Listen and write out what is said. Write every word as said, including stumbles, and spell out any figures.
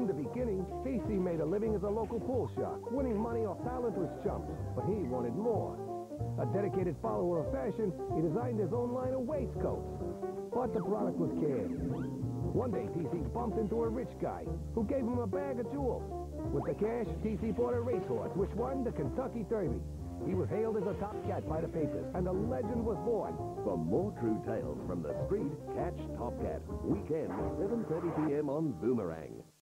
the beginning, T C made a living as a local pool shark, winning money off talentless chumps, but he wanted more. A dedicated follower of fashion, he designed his own line of waistcoats. But the product was canned. One day, T C bumped into a rich guy who gave him a bag of jewels. With the cash, T C bought a racehorse, which won the Kentucky Derby. He was hailed as a top cat by the papers, and a legend was born. For more true tales from the street, catch Top Cat, weekend, seven thirty p m on Boomerang.